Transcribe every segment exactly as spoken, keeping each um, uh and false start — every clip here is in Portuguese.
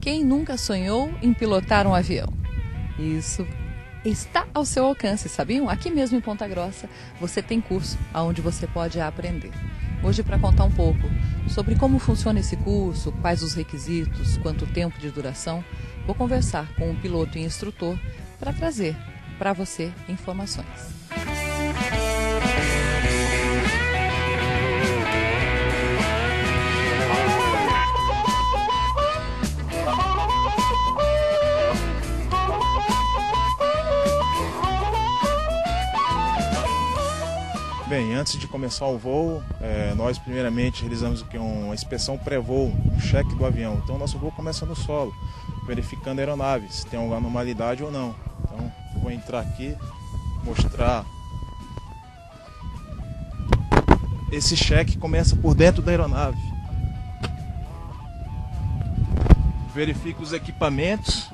Quem nunca sonhou em pilotar um avião? Isso está ao seu alcance, sabiam? Aqui mesmo em Ponta Grossa você tem curso onde você pode aprender. Hoje, para contar um pouco sobre como funciona esse curso, quais os requisitos, quanto tempo de duração, vou conversar com um piloto e instrutor para trazer para você informações. Bem, antes de começar o voo, é, nós primeiramente realizamos o que? Uma inspeção pré-voo, um cheque do avião. Então nosso voo começa no solo, verificando a aeronave, se tem alguma anormalidade ou não. Então eu vou entrar aqui, mostrar. Esse cheque começa por dentro da aeronave. Verifico os equipamentos.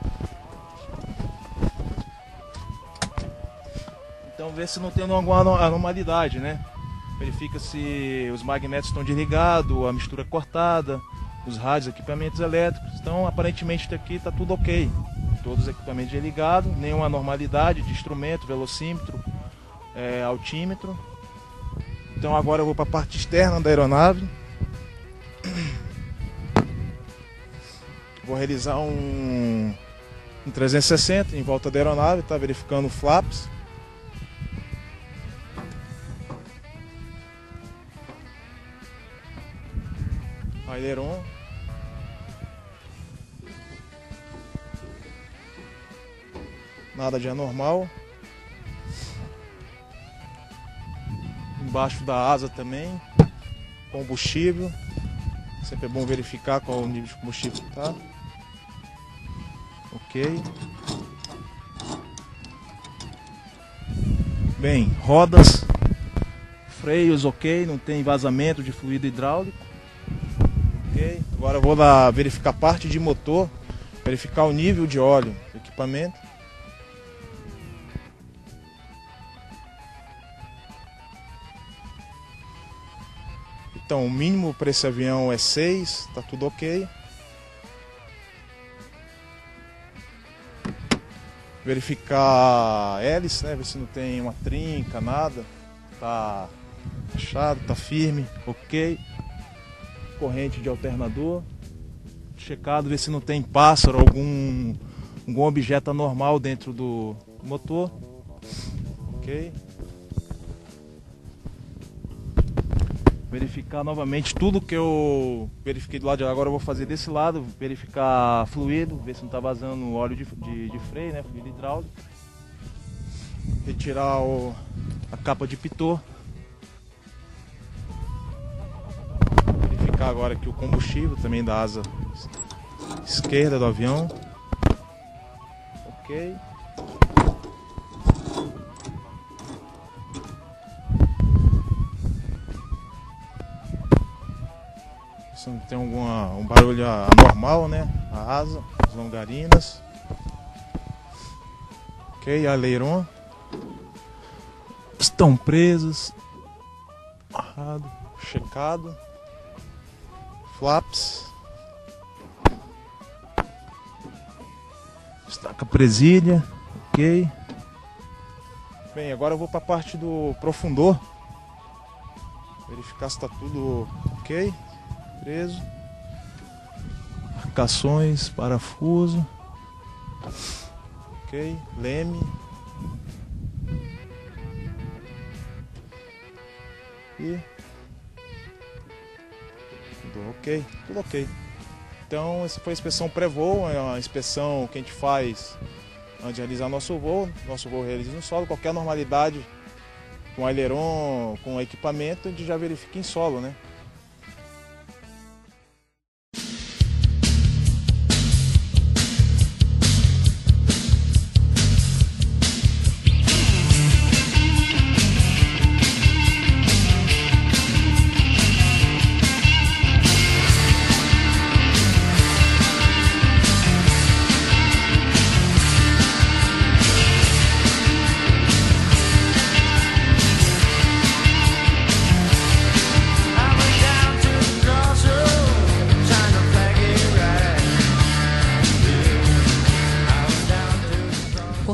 Então vê se não tem alguma anormalidade, né? Verifica se os magnetos estão desligados, a mistura cortada, os rádios, equipamentos elétricos. Então aparentemente aqui está tudo ok. Todos os equipamentos ligados, nenhuma anormalidade de instrumento, velocímetro, é, altímetro. Então agora eu vou para a parte externa da aeronave. Vou realizar um, um trezentos e sessenta em volta da aeronave, tá? Verificando flaps. Aileron. Nada de anormal. Embaixo da asa também. Combustível. Sempre é bom verificar qual o nível de combustível que tá. Ok. Bem, rodas. Freios ok, não tem vazamento de fluido hidráulico. Okay. Agora eu vou lá verificar a parte de motor, verificar o nível de óleo do equipamento. Então o mínimo para esse avião é seis, tá tudo ok. Verificar a hélice, né? Ver se não tem uma trinca, nada. Tá fechado, tá firme, ok. Corrente de alternador, checado, ver se não tem pássaro, algum, algum objeto anormal dentro do motor, ok. Verificar novamente tudo que eu verifiquei do lado de lá, agora eu vou fazer desse lado, verificar fluido, ver se não está vazando óleo de, de, de freio, né, fluido hidráulico. Retirar o, a capa de pitot. Agora aqui o combustível também da asa esquerda do avião. Ok. Se não tem alguma, um barulho anormal, né? A asa, as longarinas. Ok, aileron. Estão presos. Amarrado, checado. Flaps. Estaca presilha. Ok. Bem, agora eu vou para a parte do profundor. Verificar se está tudo ok. Preso. Marcações, parafuso. Ok. Leme. E tudo ok, tudo ok. Então essa foi a inspeção pré-voo, é uma inspeção que a gente faz antes de realizar nosso voo. Nosso voo realiza no solo, qualquer anormalidade com aileron, com equipamento, a gente já verifica em solo, né? I'm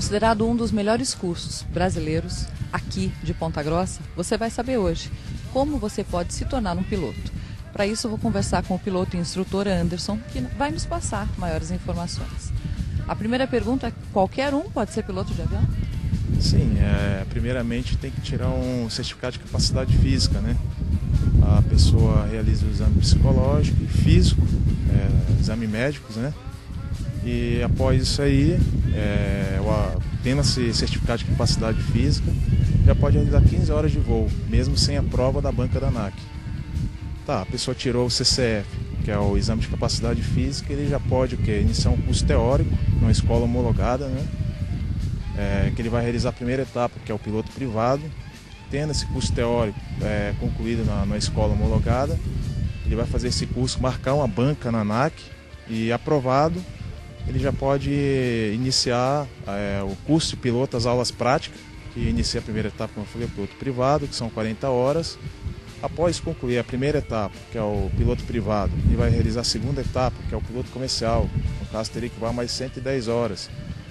Considerado um dos melhores cursos brasileiros aqui de Ponta Grossa, você vai saber hoje como você pode se tornar um piloto. Para isso, eu vou conversar com o piloto e instrutor Anderson, que vai nos passar maiores informações. A primeira pergunta é: qualquer um pode ser piloto de avião? Sim, é, primeiramente tem que tirar um certificado de capacidade física, né? A pessoa realiza o exame psicológico e físico, é, exame médicos, né? E após isso aí, é, tendo esse certificado de capacidade física, já pode realizar quinze horas de voo, mesmo sem a prova da banca da ANAC. Tá, a pessoa tirou o C C F, que é o exame de capacidade física, ele já pode o quê? Iniciar um curso teórico numa escola homologada, né? É, que ele vai realizar a primeira etapa, que é o piloto privado. Tendo esse curso teórico é, concluído na, na escola homologada, ele vai fazer esse curso, marcar uma banca na ANAC e aprovado, ele já pode iniciar é, o curso de piloto, as aulas práticas, que inicia a primeira etapa, como eu falei, o piloto privado, que são quarenta horas. Após concluir a primeira etapa, que é o piloto privado, ele vai realizar a segunda etapa, que é o piloto comercial. No caso, teria que voar mais cento e dez horas,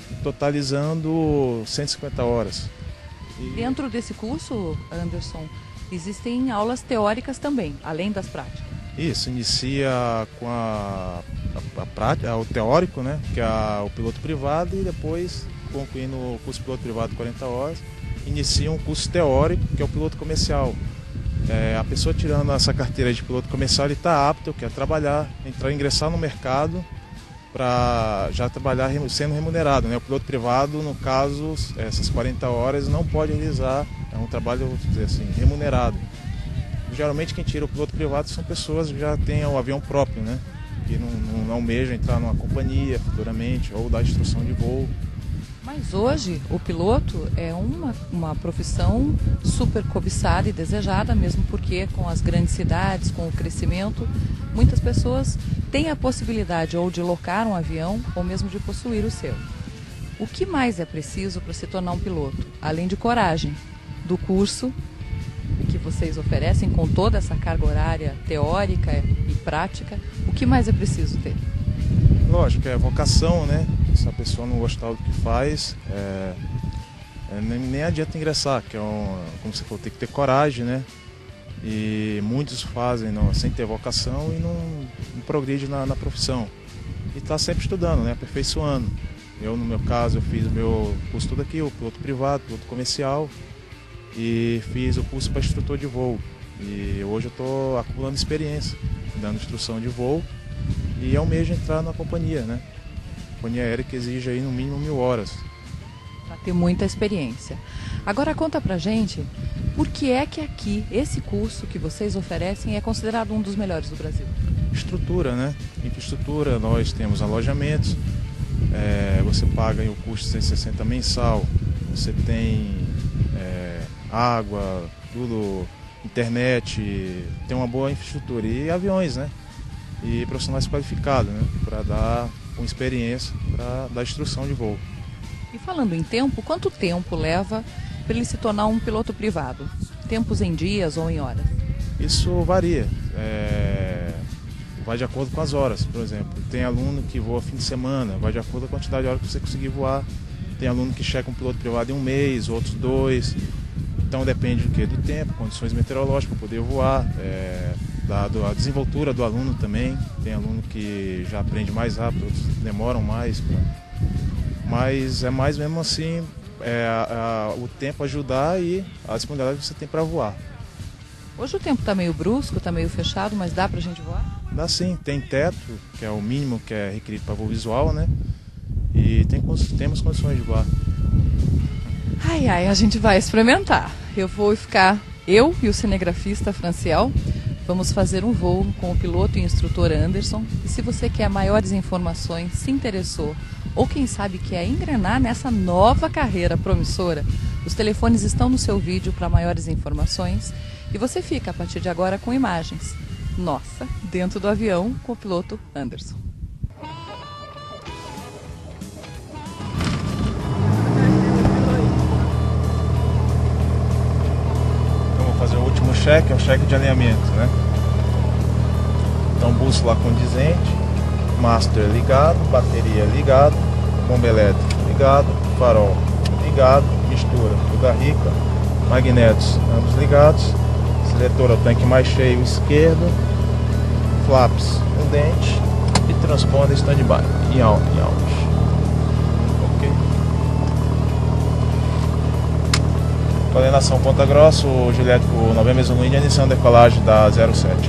totalizando cento e cinquenta horas. E... Dentro desse curso, Anderson, existem aulas teóricas também, além das práticas? Isso, inicia com a, a, a prática, o teórico, né, que é a, o piloto privado, e depois, concluindo o curso piloto privado quarenta horas, inicia um curso teórico, que é o piloto comercial. É, a pessoa tirando essa carteira de piloto comercial, ele está apto, quer trabalhar, entrar, ingressar no mercado para já trabalhar sendo remunerado, né? O piloto privado, no caso, essas quarenta horas não pode realizar, é um trabalho, vamos dizer assim, remunerado. Geralmente quem tira o piloto privado são pessoas que já têm o avião próprio, né? Que não, não, não almejam entrar numa companhia futuramente ou dar instrução de voo. Mas hoje o piloto é uma, uma profissão super cobiçada e desejada, mesmo porque com as grandes cidades, com o crescimento, muitas pessoas têm a possibilidade ou de locar um avião ou mesmo de possuir o seu. O que mais é preciso para se tornar um piloto? Além de coragem, do curso que vocês oferecem com toda essa carga horária teórica e prática, o que mais é preciso ter? Lógico, é vocação, né? Se a pessoa não gostar do que faz, é, é, nem, nem adianta ingressar, que é um, como você falou, tem que ter coragem, né? E muitos fazem não, sem ter vocação e não, não progride na, na profissão. E está sempre estudando, né? Aperfeiçoando. Eu, no meu caso, eu fiz o meu curso todo aqui, o piloto privado, piloto comercial, e fiz o curso para instrutor de voo. E hoje eu estou acumulando experiência, dando instrução de voo, e almejo entrar na companhia, né? Companhia aérea que exige aí no mínimo mil horas. Para ter muita experiência. Agora conta pra gente, por que é que aqui, esse curso que vocês oferecem é considerado um dos melhores do Brasil? Estrutura, né? Infraestrutura, nós temos alojamentos, é, você paga aí o custo de cento e sessenta mensal, você tem é, água, tudo, internet, tem uma boa infraestrutura e aviões, né? E profissionais qualificados, né? Para dar com experiência para dar instrução de voo. E falando em tempo, quanto tempo leva para ele se tornar um piloto privado? Tempos em dias ou em horas? Isso varia, é... vai de acordo com as horas. Por exemplo, tem aluno que voa fim de semana, vai de acordo com a quantidade de horas que você conseguir voar. Tem aluno que checa um piloto privado em um mês, outros dois. Então depende do quê? Do tempo, condições meteorológicas para poder voar, é... dado a desenvoltura do aluno também. Tem aluno que já aprende mais rápido, outros demoram mais. Pra... Mas é mais mesmo assim, é, a, a, o tempo ajudar e a disponibilidade que você tem para voar. Hoje o tempo está meio brusco, está meio fechado, mas dá para a gente voar? Dá sim, tem teto, que é o mínimo que é requerido para voo visual, né? E tem, temos condições de voar. Ai, ai, a gente vai experimentar. Eu vou ficar, eu e o cinegrafista Franciel, vamos fazer um voo com o piloto e instrutor Anderson. E se você quer maiores informações, se interessou, ou quem sabe quer engrenar nessa nova carreira promissora, os telefones estão no seu vídeo para maiores informações. E você fica, a partir de agora, com imagens. Nossa, dentro do avião com o piloto Anderson. Então vou fazer o último cheque, é o cheque de alinhamento, né? Então bússola condizente, master ligado, bateria ligado, bomba elétrica ligado, farol ligado, mistura, tudo rica, magnetos ambos ligados, seletor é o tanque mais cheio esquerdo, flaps um dente e transponder standby em out, em out. Ok. Coordenação Ponta Grossa, o Juliette com Novembro Mesolínea, iniciando a decolagem da zero sete.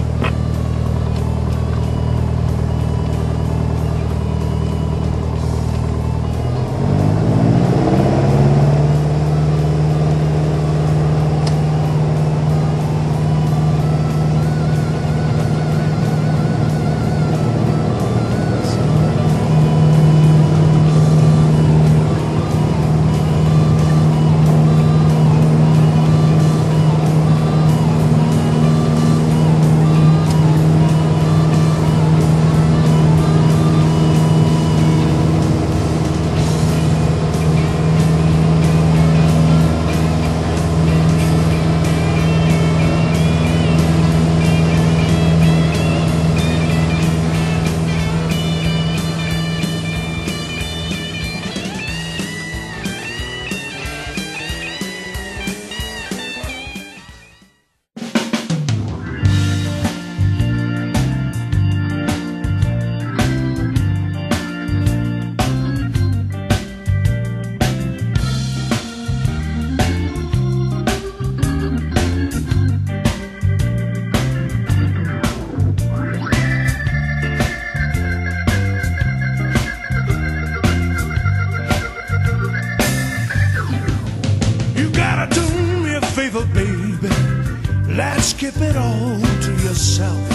Baby, let's keep it all to yourself.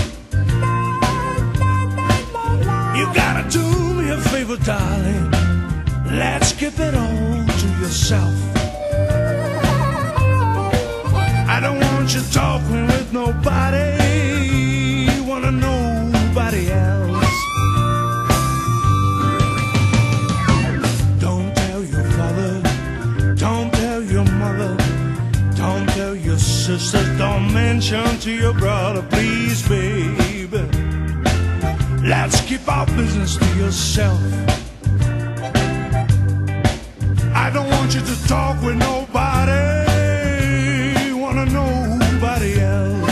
You gotta do me a favor, darling. Let's keep it all to yourself. I don't want you talking with nobody, wanna nobody else. Don't tell your father, don't tell your mother, don't tell your sister, don't mention to your brother, please, baby. Let's keep our business to yourself. I don't want you to talk with nobody, wanna nobody else.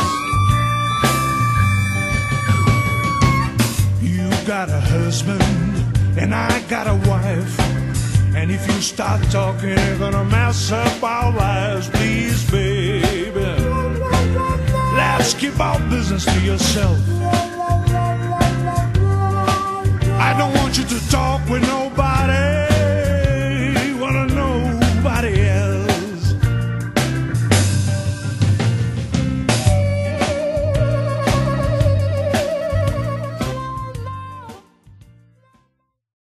You got a husband and I got a wife, and if you start talking, you're gonna mess up our lives. Please, baby, let's keep our business to yourself. I don't want you to talk